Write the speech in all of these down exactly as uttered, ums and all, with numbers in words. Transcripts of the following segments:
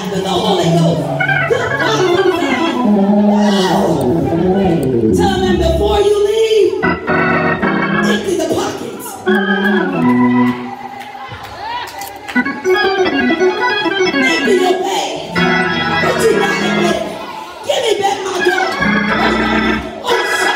filled with the Holy Ghost. Good God from Zion. Wow. Tell them before you leave, empty the pockets. Empty your bag. What you got in there? Give me back my dog. Oh,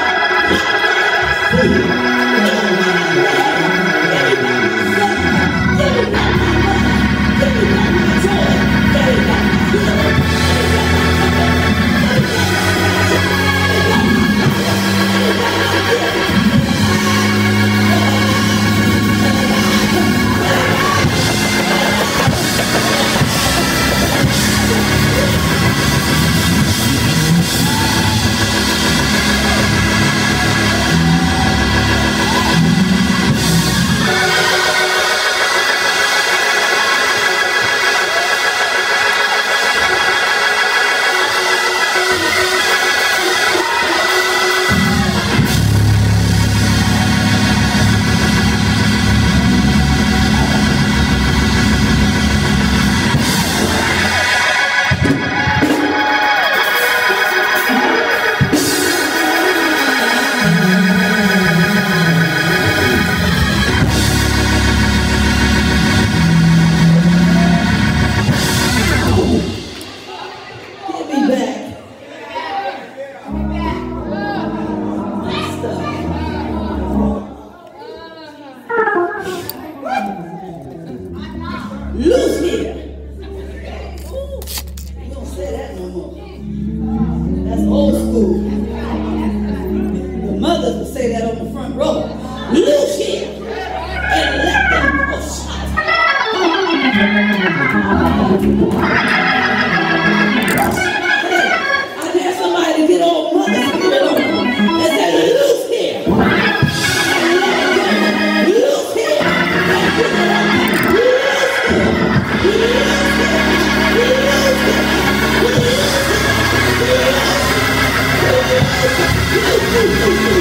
loose here. You don't say that no more. That's old school. The mothers would say that on the front row. Loose here and let them go shot. I dare somebody to get old mother spirit on them and say loose here. Loose here and get it on. Loose here.